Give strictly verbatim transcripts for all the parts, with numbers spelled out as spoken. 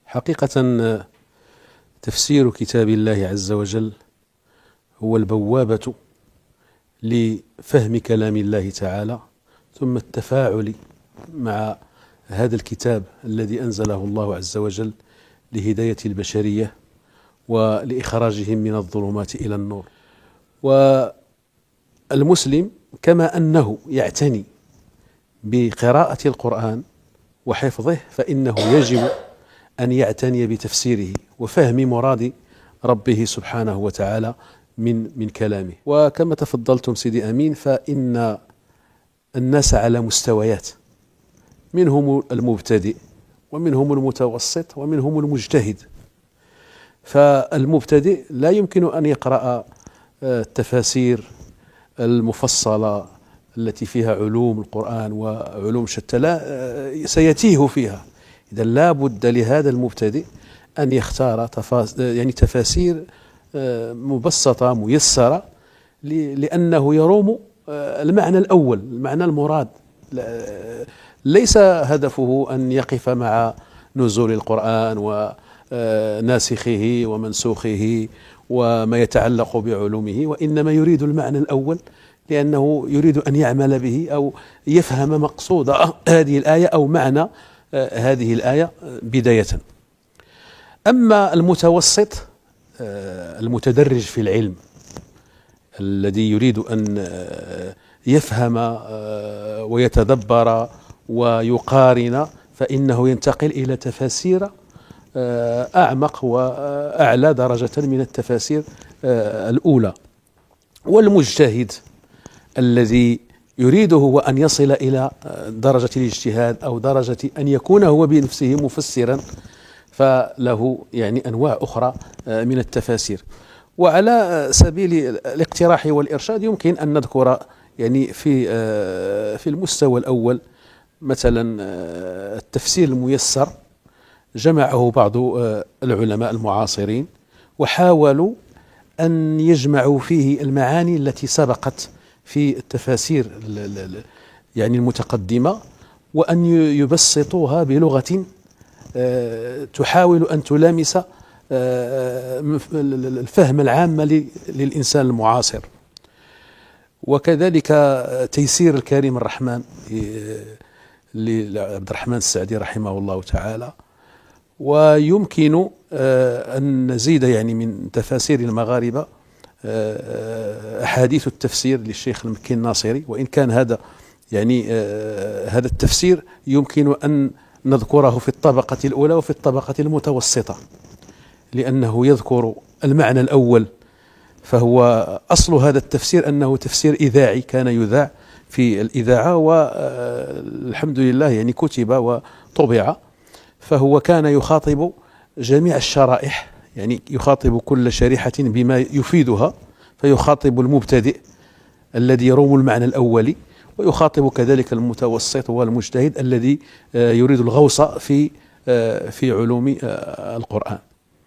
حقيقة تفسير كتاب الله عز وجل هو البوابة لفهم كلام الله تعالى، ثم التفاعل مع هذا الكتاب الذي أنزله الله عز وجل لهداية البشرية ولإخراجهم من الظلمات إلى النور. والمسلم كما أنه يعتني بقراءة القرآن وحفظه، فإنه يجب أن يعتني بتفسيره وفهم مراد ربه سبحانه وتعالى من من كلامه. وكما تفضلتم سيدي أمين، فإن الناس على مستويات، منهم المبتدئ ومنهم المتوسط ومنهم المجتهد. فالمبتدئ لا يمكن أن يقرأ التفاسير المفصلة التي فيها علوم القرآن وعلوم شتى، لا سيتيه فيها. إذا لا بد لهذا المبتدئ أن يختار تفاس يعني تفاسير مبسطة ميسرة، لأنه يروم المعنى الأول، المعنى المراد. ليس هدفه أن يقف مع نزول القرآن وناسخه ومنسوخه وما يتعلق بعلومه، وإنما يريد المعنى الأول، لأنه يريد أن يعمل به أو يفهم مقصود هذه الآية أو معنى هذه الآية بداية. أما المتوسط المتدرج في العلم الذي يريد أن يفهم ويتدبر ويقارن، فإنه ينتقل إلى تفاسير أعمق وأعلى درجة من التفاسير الأولى. والمجتهد الذي يريده هو أن يصل إلى درجة الاجتهاد أو درجة أن يكون هو بنفسه مفسرا، فله يعني أنواع أخرى من التفاسير. وعلى سبيل الاقتراح والإرشاد يمكن أن نذكر يعني في في المستوى الأول مثلا التفسير الميسر، جمعه بعض العلماء المعاصرين وحاولوا أن يجمعوا فيه المعاني التي سبقت في التفاسير يعني المتقدمة، وأن يبسطوها بلغة تحاول أن تلامس الفهم العام للإنسان المعاصر. وكذلك تيسير الكريم الرحمن لعبد الرحمن السعدي رحمه الله تعالى. ويمكن أن نزيد يعني من تفاسير المغاربة أحاديث التفسير للشيخ المكي الناصري، وإن كان هذا يعني هذا التفسير يمكن أن نذكره في الطبقة الأولى وفي الطبقة المتوسطة، لأنه يذكر المعنى الأول. فهو أصل هذا التفسير أنه تفسير إذاعي كان يذاع في الإذاعة، والحمد لله يعني كتب وطبع. فهو كان يخاطب جميع الشرائح، يعني يخاطب كل شريحة بما يفيدها، فيخاطب المبتدئ الذي يروم المعنى الأولي، ويخاطب كذلك المتوسط والمجتهد الذي يريد الغوص في في علوم القرآن.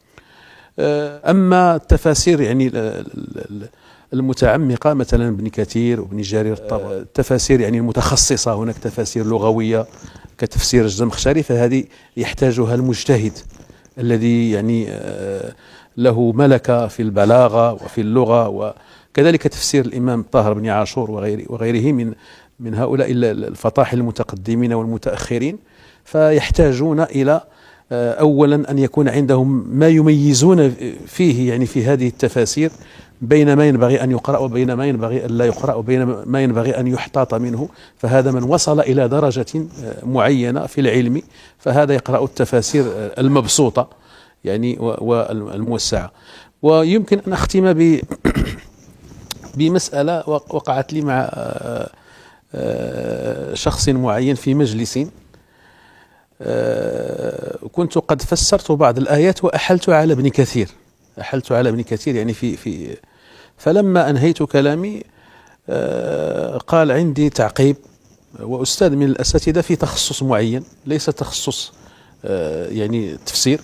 أما التفاسير يعني المتعمقة مثلا ابن كثير وابن جرير الطبري، التفاسير يعني المتخصصة، هناك تفاسير لغوية كتفسير الزمخشري، فهذه يحتاجها المجتهد الذي يعني له ملكة في البلاغة وفي اللغة. وكذلك تفسير الإمام طاهر بن عاشور وغيره وغيره من من هؤلاء الفطاحل المتقدمين والمتأخرين، فيحتاجون إلى أولا أن يكون عندهم ما يميزون فيه يعني في هذه التفاسير بين ما ينبغي أن يقرأ وبين ما ينبغي أن لا يقرأ وبين ما ينبغي أن يحتاط منه. فهذا من وصل إلى درجة معينة في العلم، فهذا يقرأ التفاسير المبسوطة يعني والموسعة. ويمكن أن أختم ب بمسألة وقعت لي مع شخص معين في مجلس. كنت قد فسرت بعض الآيات وأحلت على ابن كثير أحلت على ابن كثير يعني في في فلما أنهيت كلامي قال عندي تعقيب، وأستاذ من الأساتذة في تخصص معين ليس تخصص يعني تفسير،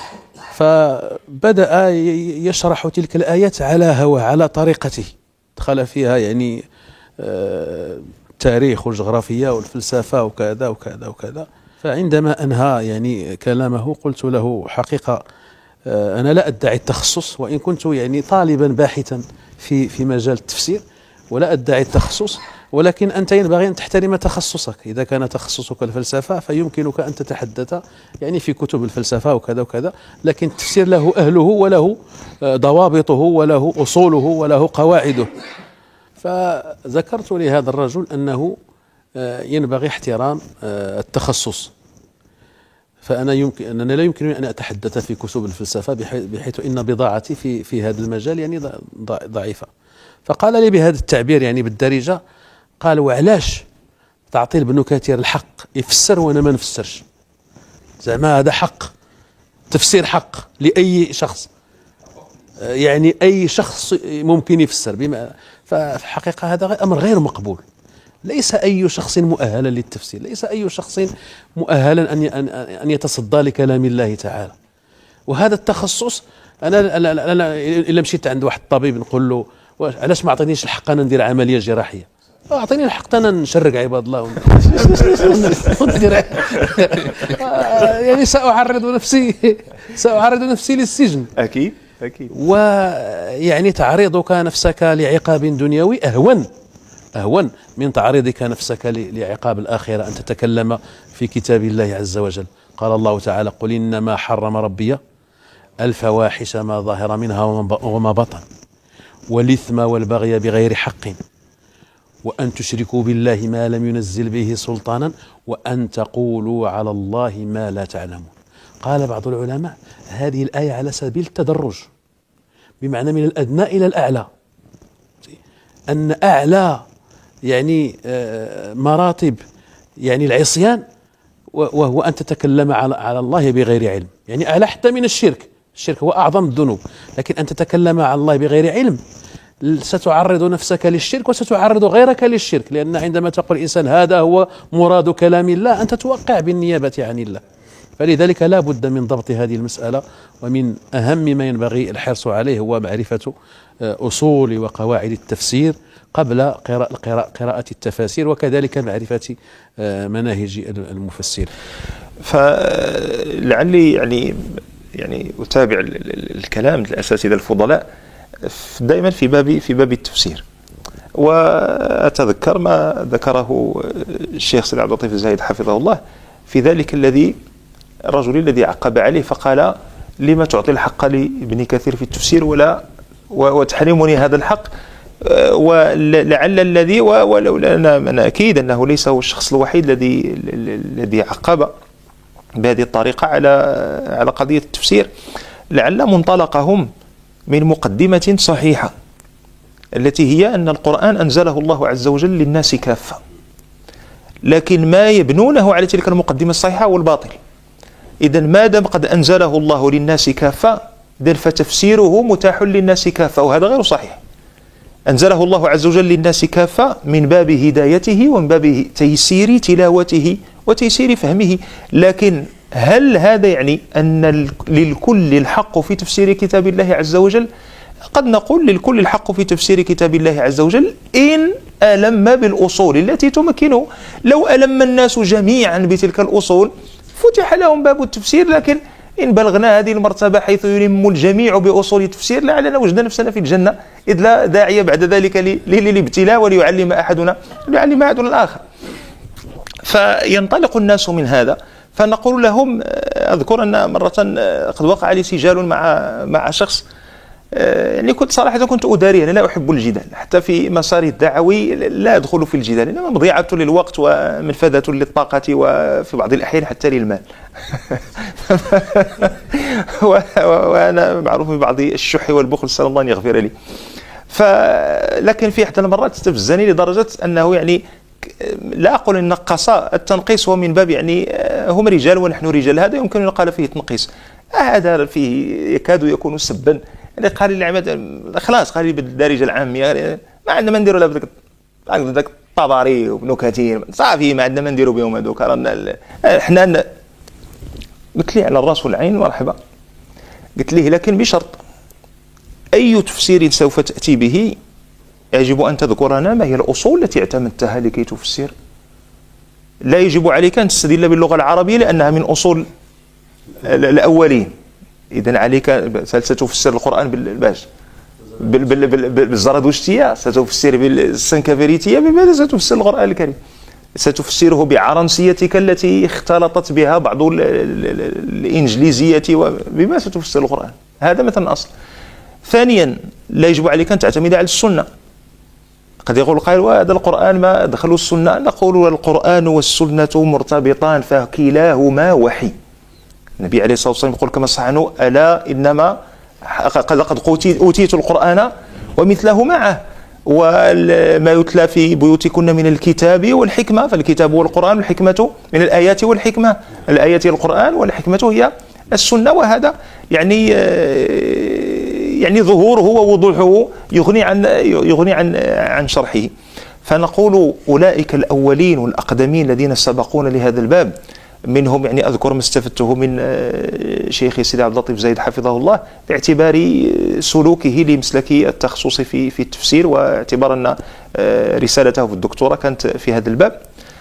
فبدأ يشرح تلك الآيات على هواه على طريقته، دخل فيها يعني التاريخ والجغرافيا والفلسفة وكذا وكذا وكذا. فعندما أنهى يعني كلامه قلت له حقيقة أنا لا أدعي التخصص، وإن كنت يعني طالبا باحثا في في مجال التفسير ولا أدعي التخصص، ولكن أنت ينبغي أن تحترم تخصصك. إذا كان تخصصك الفلسفة فيمكنك أن تتحدث يعني في كتب الفلسفة وكذا وكذا، لكن التفسير له أهله وله ضوابطه وله أصوله وله قواعده. فذكرت لهذا الرجل أنه ينبغي احترام التخصص، فأنا يمكن أننا لا يمكنني أن أتحدث في كتب الفلسفة بحيث إن بضاعتي في في هذا المجال يعني ضعيفة. فقال لي بهذا التعبير يعني بالدارجة، قال: وعلاش تعطي لابن كثير الحق يفسر وأنا ما نفسرش؟ زعما هذا حق، تفسير حق لأي شخص، يعني أي شخص ممكن يفسر بما. ففي الحقيقة هذا أمر غير مقبول. ليس أي شخص مؤهلا للتفسير، ليس أي شخص مؤهلا أن أن يتصدى لكلام الله تعالى. وهذا التخصص أنا أنا إلا مشيت عند واحد الطبيب نقول له: علاش ما عطينيش الحق أنا ندير عملية جراحية؟ أعطيني الحق أنا نشرق عباد الله يعني سأعرض نفسي سأعرض نفسي للسجن. أكيد أكيد. ويعني تعريضك نفسك لعقاب دنيوي أهون أهون من تعريضك نفسك لعقاب الآخرة. أن تتكلم في كتاب الله عز وجل. قال الله تعالى: قل إنما حرم ربي الفواحش ما ظهر منها وما بطن والإثم والبغي بغير حق وأن تشركوا بالله ما لم ينزل به سلطانا وأن تقولوا على الله ما لا تعلمون. قال بعض العلماء: هذه الآية على سبيل التدرج، بمعنى من الأدنى إلى الأعلى، أن أعلى يعني مراتب يعني العصيان وهو أن تتكلم على على الله بغير علم، يعني أعلى حتى من الشرك. الشرك هو أعظم الذنوب، لكن أن تتكلم على الله بغير علم ستعرض نفسك للشرك وستعرض غيرك للشرك، لأن عندما تقول الإنسان هذا هو مراد كلام الله أنت توقع بالنيابة عن الله. فلذلك لا بد من ضبط هذه المسألة، ومن أهم ما ينبغي الحرص عليه هو معرفة أصول وقواعد التفسير قبل قراءة التفاسير، وكذلك معرفة مناهج المفسر. فلعلي يعني يعني أتابع الكلام الأساتذة الفضلاء دائما في باب في باب التفسير، وأتذكر ما ذكره الشيخ سيد عبد اللطيف الزاهد حفظه الله في ذلك الذي الرجل الذي عقب عليه فقال: لما تعطي الحق لابن كثير في التفسير ولا وتحرمني هذا الحق؟ ولعل الذي ولولا أنا أكيد أنه ليس هو الشخص الوحيد الذي الذي عقب بهذه الطريقة على على قضية التفسير. لعل منطلقهم من مقدمة صحيحة التي هي أن القرآن أنزله الله عز وجل للناس كافة، لكن ما يبنونه على تلك المقدمة الصحيحة هو الباطل. إذن ما دام قد أنزله الله للناس كافة إذن فتفسيره متاح للناس كافة، وهذا غير صحيح. أنزله الله عز وجل للناس كافة من باب هدايته ومن باب تيسير تلاوته وتيسير فهمه، لكن هل هذا يعني أن للكل الحق في تفسير كتاب الله عز وجل؟ قد نقول للكل الحق في تفسير كتاب الله عز وجل إن ألم بالأصول التي تمكنه. لو ألم الناس جميعا بتلك الأصول فتح لهم باب التفسير، لكن إن بلغنا هذه المرتبة حيث يلم الجميع بأصول التفسير لعلنا وجدنا نفسنا في الجنة، إذ لا داعي بعد ذلك للابتلاء وليعلم أحدنا ليعلم أحدنا الآخر. فينطلق الناس من هذا، فنقول لهم. أذكر أن مرة قد وقع لي سجال مع مع شخص، يعني كنت صراحة كنت أداري، أنا لا أحب الجدال حتى في مساري الدعوي، لا أدخل في الجدال، إنما مضيعة للوقت ومنفذة للطاقة وفي بعض الأحيان حتى للمال. وأنا معروف ببعض الشح والبخل، نسأل الله أن يغفر لي. فلكن في إحدى المرات استفزني لدرجة أنه يعني لا أقول أن نقص، التنقيص هو من باب يعني هم رجال ونحن رجال، هذا يمكن أن يقال فيه تنقيص، هذا فيه يكاد يكون سبا. يعني قال لي العماد خلاص، قال لي بالدارجة العامية ما عندنا ما نديروا لا بدك داك الطباري وابن كثير صافي، ما عندنا ما نديروا بهم هذوك، احنا قلت لي على الراس والعين مرحبا. قلت له لكن بشرط، أي تفسير سوف تأتي به يجب أن تذكرنا ما هي الأصول التي اعتمدتها لكي تفسر. لا يجب عليك أن تستدل باللغة العربية لأنها من أصول الأولين. إذن عليك ستفسر القرآن بالباش بالزرادشتية، ستفسر بالسنكفريتية، بماذا ستفسر القرآن الكريم؟ ستفسره بعرنسيتك التي اختلطت بها بعض الإنجليزية، بما ستفسر القرآن. هذا مثلا أصل. ثانيا لا يجب عليك أن تعتمد على السنة. قد يقول قائل وهذا القرآن ما دخلوا السنة، نقول القرآن والسنة مرتبطان فكلاهما وحي. النبي عليه الصلاة والسلام يقول كما صح عنه ألا إنما قد قد أوتيت القرآن ومثله معه وما يتلى في بيوتكن من الكتاب والحكمة، فالكتاب والقرآن والحكمة من الآيات والحكمة، الآيات القرآن والحكمة هي السنة. وهذا يعني يعني ظهوره ووضوحه يغني عن يغني عن عن شرحه. فنقول أولئك الأولين والأقدمين الذين سبقون لهذا الباب، منهم يعني أذكر ما استفدته من شيخي سيدي عبد اللطيف زايد حفظه الله باعتبار سلوكه لمسلك التخصص في في التفسير، واعتبار أن رسالته في الدكتوراه كانت في هذا الباب.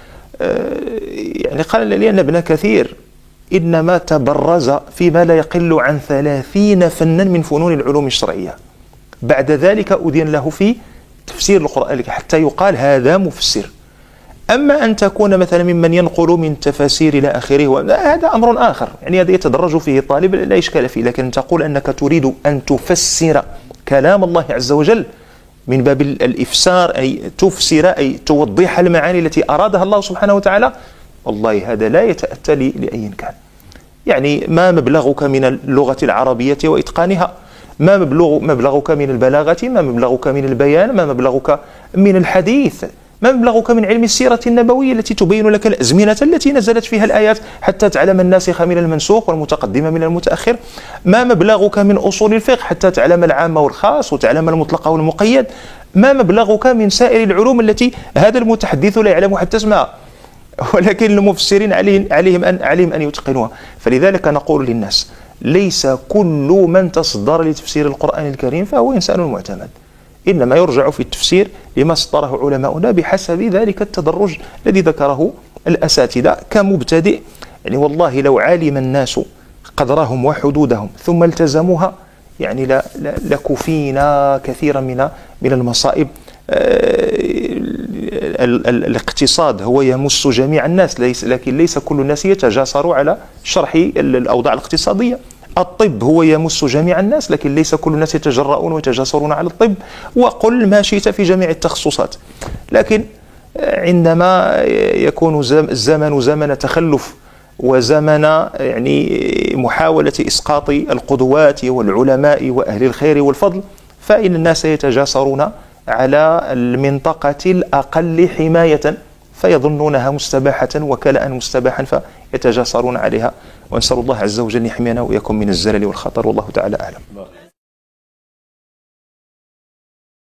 يعني قال لي أن ابن كثير إنما تبرز فيما لا يقل عن ثلاثين فنا من فنون العلوم الشرعية، بعد ذلك أذن له في تفسير القرآن حتى يقال هذا مفسر. أما أن تكون مثلا ممن ينقل من تفاسير إلى آخره هذا أمر آخر، يعني هذا يتدرج فيه الطالب لا إشكال فيه. لكن تقول أنك تريد أن تفسر كلام الله عز وجل من باب الإفسار، أي تفسر أي توضح المعاني التي أرادها الله سبحانه وتعالى، والله هذا لا يتأتى لأي كان. يعني ما مبلغك من اللغة العربية وإتقانها، ما مبلغ مبلغك من البلاغة، ما مبلغك من البيان، ما مبلغك من الحديث، ما مبلغك من علم السيرة النبوية التي تبين لك الأزمنة التي نزلت فيها الآيات حتى تعلم الناسخ من المنسوخ والمتقدم من المتأخر، ما مبلغك من أصول الفقه حتى تعلم العام والخاص وتعلم المطلق والمقيد، ما مبلغك من سائر العلوم التي هذا المتحدث لا يعلم حتى اسمها، ولكن المفسرين عليهم عليهم أن عليهم أن يتقنوها. فلذلك نقول للناس ليس كل من تصدر لتفسير القرآن الكريم فهو إنسان معتمد، إنما يرجع في التفسير لما سطره علماؤنا بحسب ذلك التدرج الذي ذكره الأساتذة كمبتدئ. يعني والله لو علم الناس قدرهم وحدودهم ثم التزموها يعني لكفينا كثيرا من من المصائب. الاقتصاد هو يمس جميع الناس، ليس لكن ليس كل الناس يتجاسر على شرح الأوضاع الاقتصادية. الطب هو يمس جميع الناس، لكن ليس كل الناس يتجرؤون ويتجاسرون على الطب. وقل ما شئت في جميع التخصصات، لكن عندما يكون الزمن زمن تخلف وزمن يعني محاولة إسقاط القدوات والعلماء وأهل الخير والفضل، فإن الناس يتجاسرون على المنطقة الأقل حماية فيظنونها مستباحة وكلاء مستباحا فيتجاسرون عليها. ونسأل الله عز وجل أن يحمينا وإياكم من الزلل والخطر، والله تعالى أعلم.